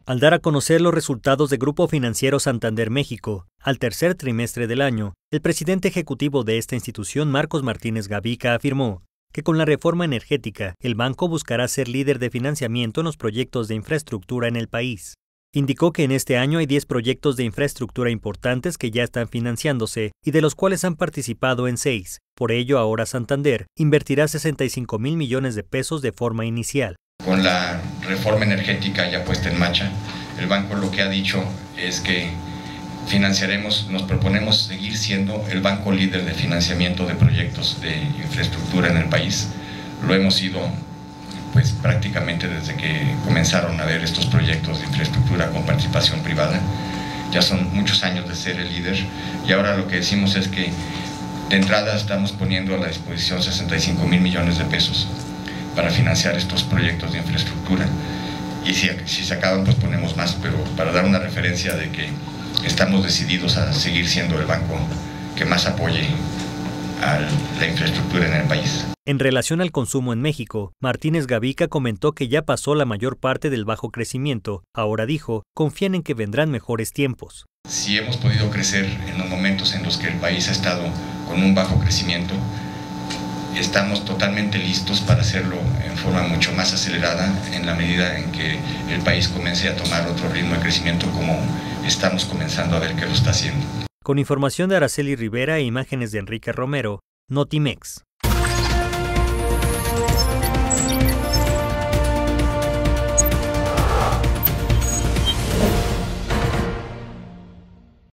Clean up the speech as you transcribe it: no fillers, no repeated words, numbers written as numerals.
Al dar a conocer los resultados de Grupo Financiero Santander México al tercer trimestre del año, el presidente ejecutivo de esta institución, Marcos Martínez Gavica, afirmó que con la reforma energética, el banco buscará ser líder de financiamiento en los proyectos de infraestructura en el país. Indicó que en este año hay 10 proyectos de infraestructura importantes que ya están financiándose y de los cuales han participado en 6. Por ello, ahora Santander invertirá 65,000 millones de pesos de forma inicial. Con la reforma energética ya puesta en marcha, el banco lo que ha dicho es que nos proponemos seguir siendo el banco líder de financiamiento de proyectos de infraestructura en el país. Lo hemos sido pues prácticamente desde que comenzaron a ver estos proyectos de infraestructura con participación privada. Ya son muchos años de ser el líder y ahora lo que decimos es que de entrada estamos poniendo a la disposición 65,000 millones de pesos para financiar estos proyectos de infraestructura y si se acaban pues ponemos más, pero para dar una referencia de que estamos decididos a seguir siendo el banco que más apoye a la infraestructura en el país. En relación al consumo en México, Martínez Gavica comentó que ya pasó la mayor parte del bajo crecimiento. Ahora dijo, confían en que vendrán mejores tiempos. Si hemos podido crecer en los momentos en los que el país ha estado con un bajo crecimiento, estamos totalmente listos para hacerlo en forma mucho más acelerada en la medida en que el país comience a tomar otro ritmo de crecimiento como estamos comenzando a ver que lo está haciendo. Con información de Araceli Rivera e imágenes de Enrique Romero, Notimex.